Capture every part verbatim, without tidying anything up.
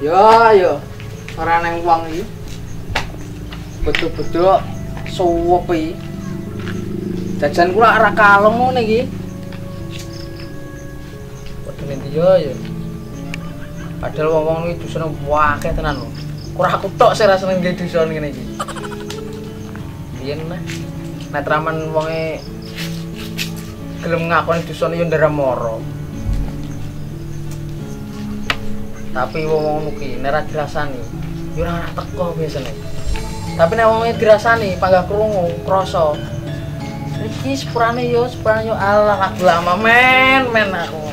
Yo yo. Ora nang wong iki. Betul-betul suwep iki. Jajan kula ora kalem ngene iki. Wedine dia ya. Padahal wong-wong iki dusane akeh tenan lho. Ora aku tok sing rasane nggih dusun ngene iki. Biyen mah nek ramen wonge gelem ngakoni dusun yo ndara moro. Tapi wong-wong iki nek ora dirasani yo ora teko biasane. Tapi nek wong dirasani panggah krungu, krasa. Iki sepurane yo, sepurane yo Allah lagu lama men, men aku.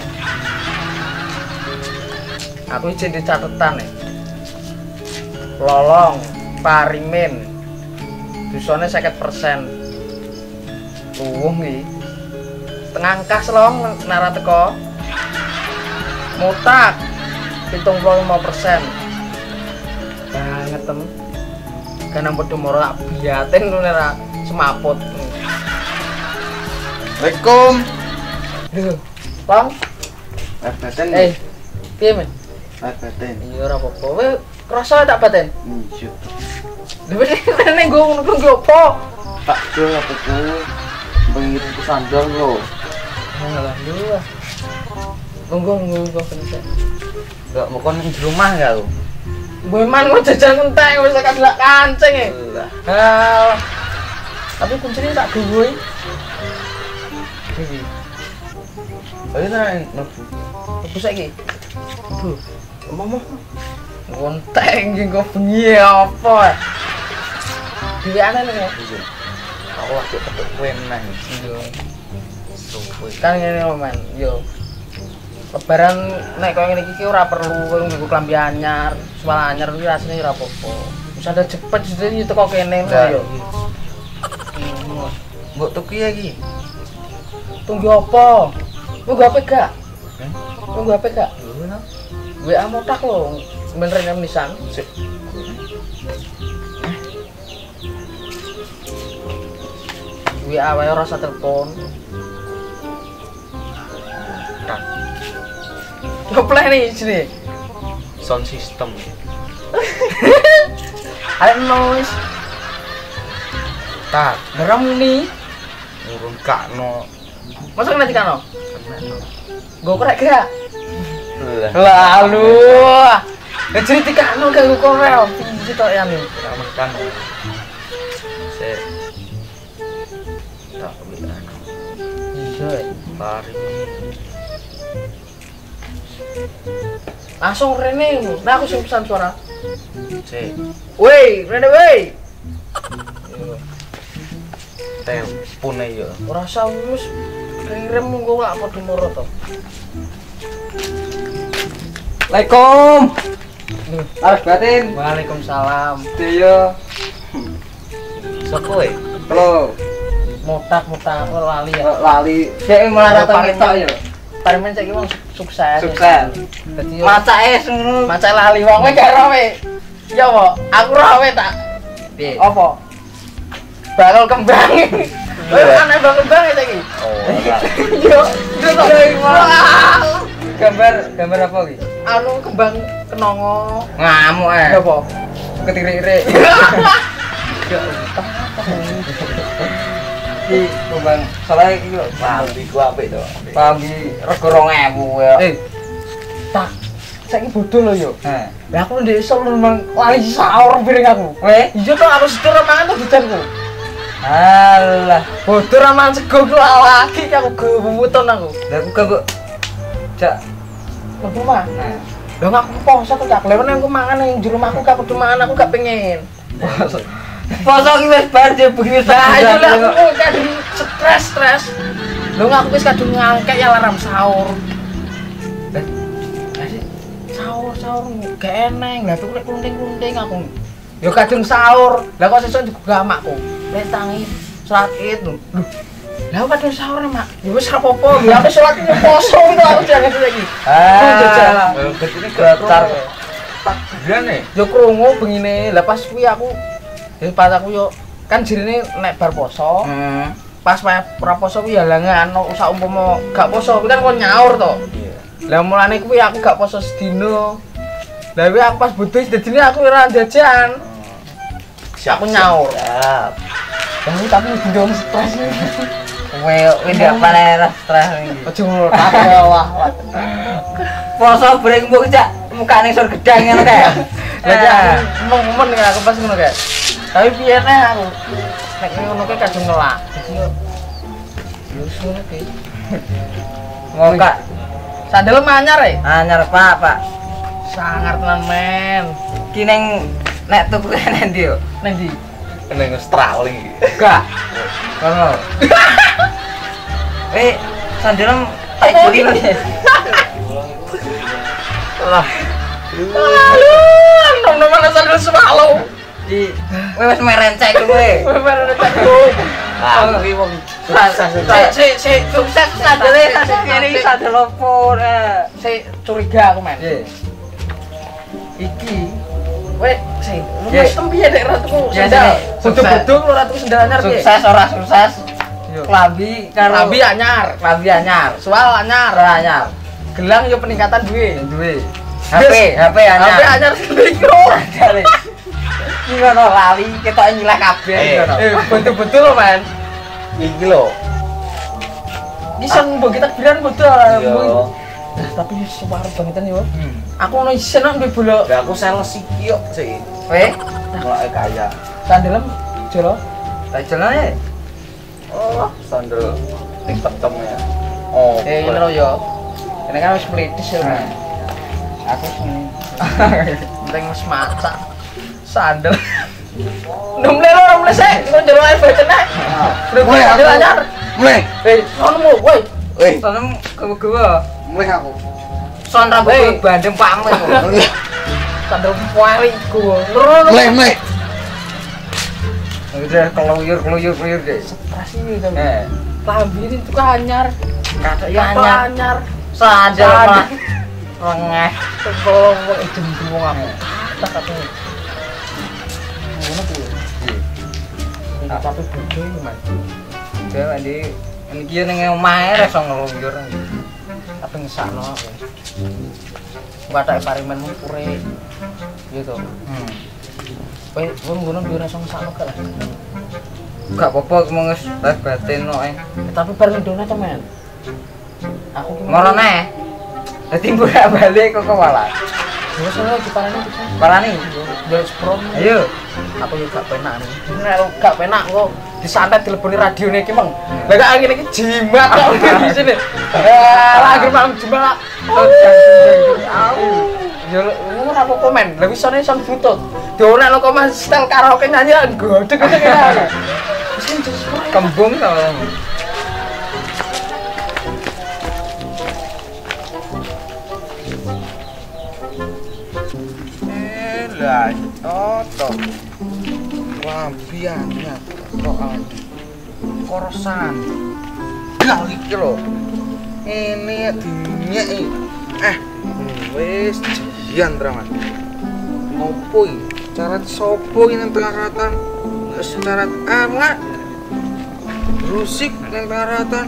Aku iki di catetan nih. Lolong, Parimin. Dusone seket persen. Tuwuh iki. Tengah kas long nara teko. Mutak pitung puluh lima persen. Banget tem. Kanang padha moro tak biaten ngono ra semaput. Assalamualaikum. Lho, Bang. Baten. Eh, piye men? Baten. Iya ora apa-apa. Kowe krasa tak baten? Iya. Lha rene nggo ngono ku opo? Tak do apa tuh? Pengen itu sandal lo. Alhamdulillah. Monggo monggo kenek. Enggak mau kon di rumah enggak lu? Beman mau jajan entek wis tak delak kancing e. Hah. Tapi kuncine tak duwe. Iki. Ayo nang nebu. Nebu saiki. Nebu. Omong-omong. Ngonteng iki kok bengi apa? Diweane lho. Aku lagi petuk kue nang. Iya. Kan ngene lho men, yo. Lebaran nek koyo ngene iki ora perlu kowe nggo klambi anyar, suwal anyar kuwi rasane ora apa-apa. Wis ada cepet jadi teko kene lho yo. Mbok tuku iki. Tunggu apa? Tunggu H P gak? Eh? Tunggu H P gak? W A motak lho, sebenarnya nisan. W A wae ora usah telepon. Tak. Ngeplay nih sini. Sound system. Ada noise. Tak, Geram nih. urun kakno. Masa kena dikano? Kena. Gue korek gak? Lah. Lalu. Ya jadi dikano gak gue korek. Piji tok ya nih. Makan. Se. Tak bisa. Iya. Pari. Langsung Rene. Nah aku sing pesan suara. Se. Woi, Rene woi. Telepon aja. Ora usah wis kirim monggo gak padha moro to. Assalamualaikum. Arep batin. Waalaikumsalam. Deyo. Sopo e? Halo. Motak-motak aku lali ya. Lali. Sik melarat ketok ya. Parimen saiki wong sukses. Sukses. Dadi Maca es ngono. maca lali wong kowe gak rowe. Ya apa? Aku rowe tak. Piye? Apa? Bakal kembang. Wes ana bakal kembang ya saiki. Oh. Yo, yo to. Gambar gambar apa iki? Anu kembang kenongo. Ngamuk eh. Ya apa? Ketirik-irik. Iki kembang salah iki yo. Pambi ku apik to. Pambi rego dua ribu ya. Eh. Tak. Saiki bodho lho yo. Heeh. Lah aku ndek iso memang lali sahur piring aku. Weh, Iya to aku setir mangan tuh jajanku. alah. Bodho ra mangan sego ku lagi aku gemuton aku. Lah aku kok jak Lebu mah. nah. Lah aku poso tuh tak lewene aku mangan ning jero omahku aku kudu mangan aku gak pengen. Poso ki wis bar je begini Nah, itu lah aku kadung stres-stres. Lho aku wis kadung ngangkek ya alarm sahur. Eh, sahur sahur gak eneng. Lah tuh kunting-kunting aku. Ya kadung sahur. Lah kok sesuk juga makku. Wis tangi salat Id. Lho. Lah aku kadung sahur nih, Mak. Ya wis ora apa-apa. Ya aku salat poso itu aku jangan lagi. Ah, ketine gacar. Tak gane. Yo krungu bengine. Lah pas kuwi aku ya pas aku yo kan jirine nek bar poso. Heeh. Pas ora poso kuwi ya halangan sak umpama gak poso kuwi kan kon nyaur to. Iya. Lah mulane kuwi aku gak poso sedina. Tapi aku pas butuh dadine aku ora jajan. Siap nyaur. Siap. Kamu tapi gendong stres nih. Kowe kowe ndak paling stres iki. Ojo kabeh wah. Poso brengmu cak mukane sur gedang ngono kae. Lah momen ya aku pas ngono kae. Tapi piye nek aku nek ngono kae kadung ngelak. Jadi yo yo ngono kae. Ngoka Sandal anyar e? anyar Pak, Pak. Sangar tenan men. Ki ning nek tuku nang ndi yo? Nang ndi? Ning Australia. Enggak. Kono. Eh, sandal tak beli lho. Lah. Aduh, nom-noman sandal swallow. Di kowe wis merencek kowe. Kowe merencek kowe. Ah, kuwi wong Sik sik sik sukses sandale kiri sandal opo eh. Sik curiga aku men. Nggih. Iki weh sik lu Nggih. wis tempiye nek ratuku Ya, sandal. sik. Bodho-bodho lu ratuku sandal anyar piye? Sukses ora sukses? Yo. Klambi karo Klambi anyar, klambi anyar. soal anyar, Ora anyar. gelang yo peningkatan duwe. Duwe. H P, H P anyar. H P anyar iku. Jare. Iki ngono lali ketok nyileh kabeh ngono. Eh, betul-betul lho, Men. Iki lho. Iki sing mbok kita biran bodho. Iya. Nah, tapi suwar bangetan yo. Hmm. Aku ono isen nang duwe bola. Lah aku sales iki yo sik. Kowe kok kaya. Sandalem jero. Tak jelane. Oh, sandal TikTok ya. Oh, Eh, ngono yo. Ini kan wis melitis ya, Men. aku sing Penting wis masak. Sandal. Nom lelo ora mleh sik, kok jero ae bocene. Woi, aku anyar. mulai. Eh, ono woi. Weh, sonem kewe-kewe. Mulai aku. Son Weh. rambut bandeng pamit. Sandal puari iku. Loro. Mulai, mulai. Udah keluyur, keluyur, keluyur deh. Stres iki to. Eh, Lambi ini tuh anyar. kata Ya anyar. anyar. Sandal Sandal. mah. Rengeh. Tolong wong jembrung aku. Tak katanya. Ngono kuwi. Ini tapi bodoh iki, Mas. Dewe di iki ning omahe ra iso ngeluyur. Tapi ngesakno aku. Wadah parimenmu pure. Gitu. Hmm. Kowe kowe ngono yo ora iso ngesakno gak lah. Gak apa-apa mau nges les batin no eh. Tapi bareng dona to, Men. Aku ki Ngorone. Dadi bolak balik kok kewala. Wes ora diparani bisa. Parani. Yo sprom. Ayo. Aku yo gak penak nih. Nek lu gak penak kok disantet dileboni radione iki, Mang. Lah kok ngene iki jimat kok di sini. Eh, lagi malam jimat. Au. Yo ngono aku komen. Lah wis sone son butut. Dionek lo komen setel karaoke nyanyi godheg-godheg ya. Wis Kembung sama. Eh lah, toto. Lampiannya soal korosan. Kali iki lho. Ini dinyeki. Eh, wis jian draman. Ngopo iki? Cara sopo iki nang pelaratan? Wis syarat anak. Rusik nang pelaratan.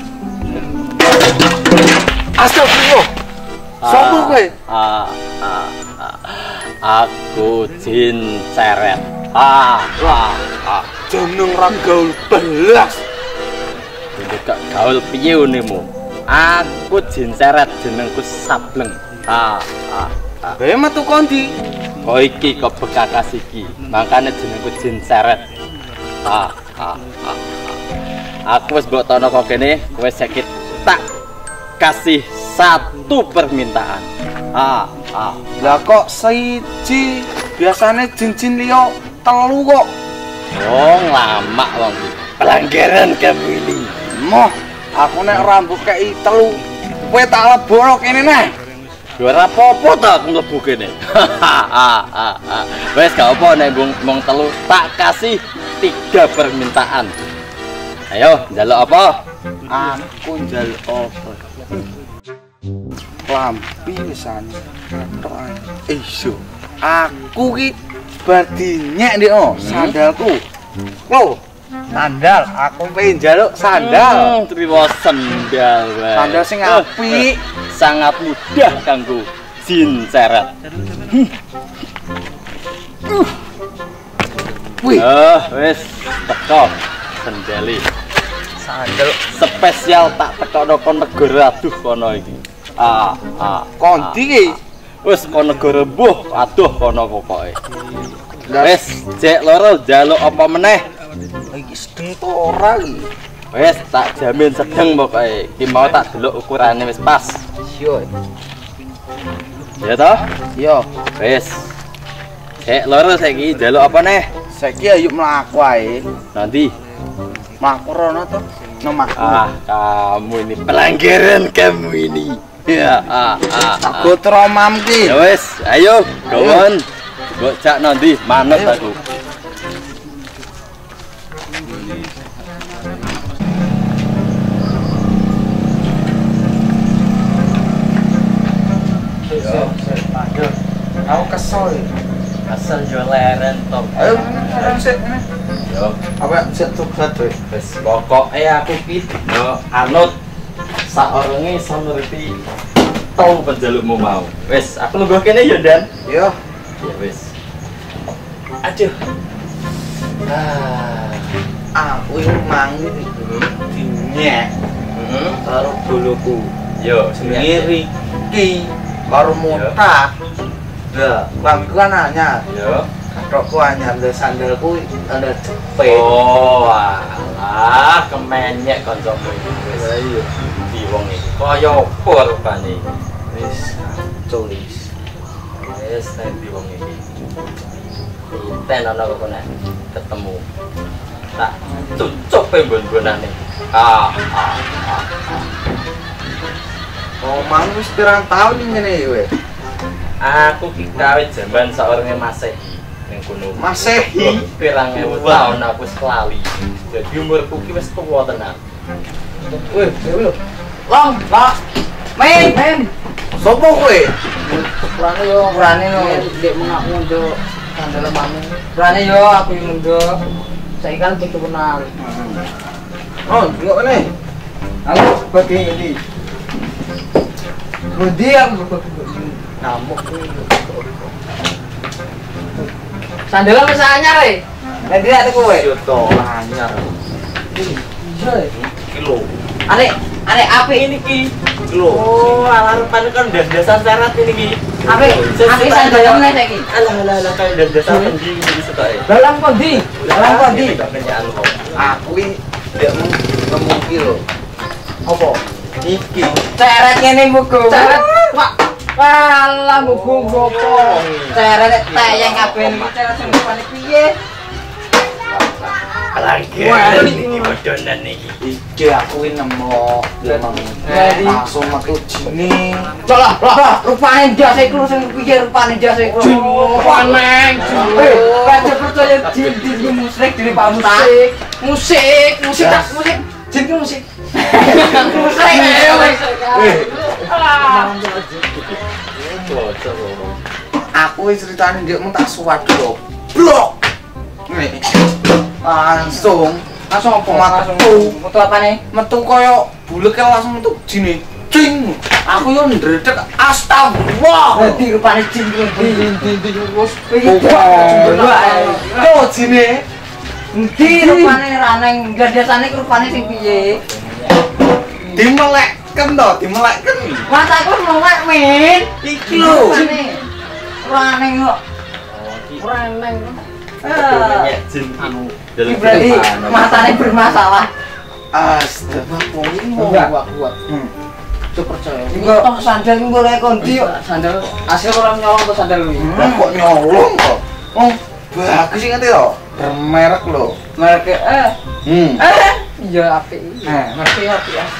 Astagfirullah. Sopo kowe? Ah, ah, ah, aku jin ceret. Ah, ah, ah. Jeneng ra gaul belas. Jadi gak gaul piye unemu? Aku jin ceret, jenengku Sableng. Ah, ah, ah. Bae metu kondi. Kok iki kok bekakas iki. Makane jenengku jin ceret. Ah, ah, ah, ah. Aku wis mbok tono kok kene, kowe sakit tak kasih satu permintaan. Ah, ah. Lah kok siji biasane jin-jin liya telu kok. Oh, lama wong. Pelanggaran kamu ini. Moh, aku nek rambut kei telu. Kowe tak lebono kene neh. Ora apa-apa ta aku mlebu kene. Wes gak apa nek mung telu tak kasih tiga permintaan. Ayo, njaluk apa? Aku njaluk apa? Lampi wisane. Katok ae. Iso. Aku ki bar dinyek ndek no sandalku. Lho, sandal. Aku pengen njaluk sandal. Hmm, triwo sandal wae. Sandal sing Eh, apik. eh, sangat mudah kanggo jin seret. Wih, Oh, wis teko sendeli. sandal Spesial tak tekono kon negara aduh kono iki. Ah, ah. kondi ki. Wis kon negara mbuh aduh kono pokoke. Lah Wis jek loro njaluk apa meneh? iki sedeng to ora iki. Wis tak jamin sedeng pokoke. Iki mau tak delok ukurane wis pas. Yo. Ya toh? Yo, Wis. Jek loro saiki njaluk apa neh? saiki ayo mlaku ae. Nanti. Mlaku rono to. Nomah. Ah, kamu ini pelanggaran kamu ini. Ya, ah, ah. ah. Aku tromam ki. Ya wis, ayo, go on. Mbok jak nanti manut aku. Aku kesel. Asal yo leren top. Ayo, ayo sik. Yo, Apa sik tobat wae. wis pokoke aku ki yo anut saorenge iso nuruti tau penjalukmu mau. Wis, aku lungguh kene yo, Dan. Yo, Ya wis. Aduh. Ah. aku iki mangi dinyek Heeh. karo boloku. Yo, Ngiri ki karo mutah. Lah, klambiku kan anyar. Yo. Kathokku anyar, lho sandalku ada jepit. Oh, alah, kemenyek kancamu iki wis. Lah iya. Di wong iki kaya apa rupane? Wis tulis. Wis di wong iki. Ten ana kok nek ketemu. Tak cucuk pe bon-bonane. Ah, ah, ah. Oh, mang wis pirang tahun iki ngene iki we. Aku ki kawit jaman saurunge Masehi ning kono. Masehi pirang ewu tahun aku wis lali. Jadi umurku ki wis tuwa tenan. Weh, dewe lho. Long, Pak. Men, men. Sopo kowe? Kurane yo, kurane no. Dek mengaku njo sandal maneh. Kurane yo aku yang njo. Saiki kan butuh kenal. Oh, nggak kene. Aku bagi ini. Budi aku ngamuk. Sandal wis anyar e. Nanti ate kowe. Yo to anyar. Iya. Kilo. Arek, arek apik ini ki. Kilo. Oh, alah rupane kan dandasan syarat ini ki. Apik, apik sandal meneh saiki. Alah alah alah kayak dandasan pendi iki setoke. Dalam kondi, dalam kondi. Gak kenyaan kok. Aku iki ndek nemu ki lho. Apa? Iki. Ceret ngene buku. Ceret, Pak. Walah buku gopo. Ceret tayang kabeh iki ceret sing dipane piye? Lagi Wah, ini bodonan iki. Iki aku iki nemu emang Jadi- langsung metu jine. Lah, lah, rupane jas iku sing piye rupane jas iku. Rupane. Eh, kaca percaya jin di musik di Pak Musik. Musik, musik tak musik. Jin ki musik. Musik. Eh, Bocor lho. aku iki critane ndek mung tak suwat lho. Blok. Nih. Langsung langsung apa metu. Metu apane? Metu koyo bulek langsung metu jine. Cing. Aku yo ndredeg astagfirullah. Dadi rupane jin ki di di di wis Yo jine. Endi rupane raneng gandasane rupane sing piye? Dimelekken to, dimelekken. Mataku melek min. Iki lho. Raneng kok. Oh, iki Raneng. banyak jin anu. Iki berarti matane bermasalah. Astagfirullah. Ini mau Enggak. kuat kuat. Hmm. Cuk percaya. Iki tok sandal iki golek kondi kok. Sandal asli orang nyolong tuh sandal iki. Lah kok nyolong kok? Oh, bagus sih ngerti to. Bermerek lho. Merek eh Hmm. eh iya apik. Eh. Ngerti apik ya.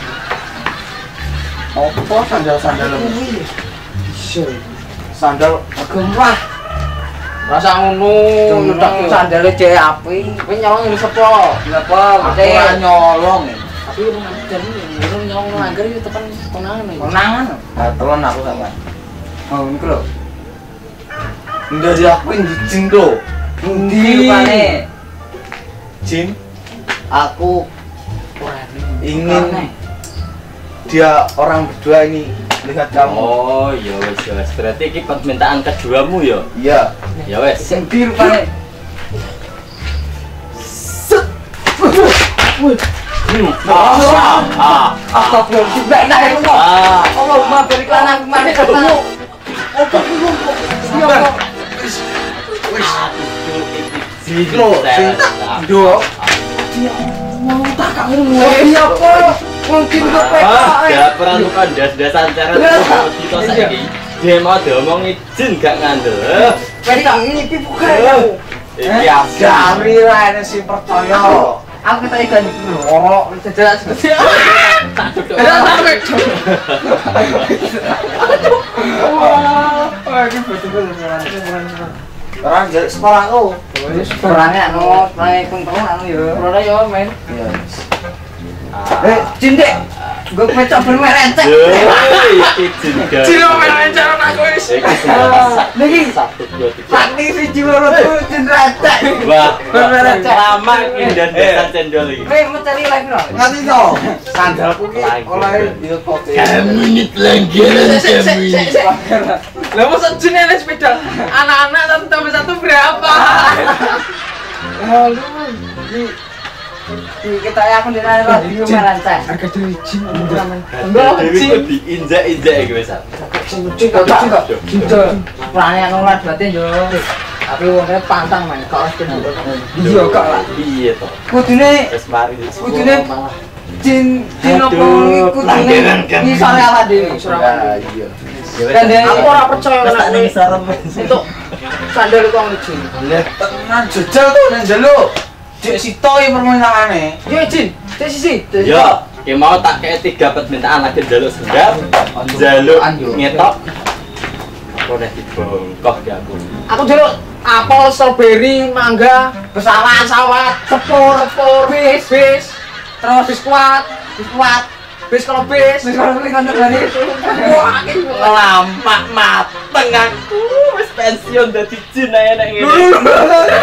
Apa sandal-sandal Iya. sandal Gemah. Rasa ngono, nyetak sandale cek apik. Kowe nyolong ini sepo? Apa? aku ora nyolong. Tapi urung ngajar iki, urung nyolong langgar iki tekan konangan iki. Konangan. Ah, telon aku sama. Oh, niku lho. Ndak diakuin di jin lho. Endi rupane? Jin, aku Ora ingin dia orang berdua ini lihat kamu. Oh, ya wes ya wes. Berarti iki permintaan keduamu ya. Iya. Ya wes. Sing di rupane. Ah, ah, Astagfirullah, mbak nah itu kok. ah. Allahumma barik lana kemana ketemu. Obat dulu kok. Sabar. Wis. Lo, sing do. Mau tak kamu mau iya kok. Mungkin kok P K. Ah, pernah tukang das-dasan cara kita saiki. Dia mau diomong izin gak ngandel. P K ini buka ya. Iki asli. Gari lah ini sih percaya. Aku kita ikan itu loro, jelas seperti Tak duduk. Wah, ini betul-betul orang jadi sekolah aku. Sekolahnya anu, sekolah kuntung anu ya. Ora yo men. Eh, Cindek. Gue pecah bermerencek. Yo, iki jin. Cilo men cara aku wis. Niki Satu dua tiga. sakti si Ciloro tuh cinrecek. Wah, lama iki dan-dasan cendol iki. Kowe mencari lagi no. Ngerti to? Sandalku ki oleh yo kopi. Menit langganan kami. Lah mosok jine nek sepeda. Anak-anak satu tambah satu berapa? Lalu di di kita ya aku di radio merencek. Harga diri jin men. Enggak, jin diinjak-injak iki wis. Sing lucu kok kok. Gitu. Perannya nular berarti yo. Tapi wongnya pantang men, kok harus kena. Iya kok lah. Piye to? Kudune Wis mari. kudune jin jin opo Aduh, kudune langganan kan. iki sore ala dhewe. Iya. Kan dia Aku ora percaya Wis tak nek ning sarem. untuk sandal kok ngijin. Lihat tenan jejal tuh nang njaluk. Dek sitoi permintaane. Yo jin, cek sisi. Yo, ki mau tak kayak tiga permintaan lagi jaluk sendal, jaluk ngetok. Aku udah dibongkok ya aku. Aku jaluk apel, strawberry, mangga, pesawat, sawat, sepur, sepur, bis, bis. Terus biskuat, biskuat. Bis kalau bis, bis kalau bis kantor dari itu. Wah, ini Lampak mateng aku, wis pensiun dadi jin ae nek ngene.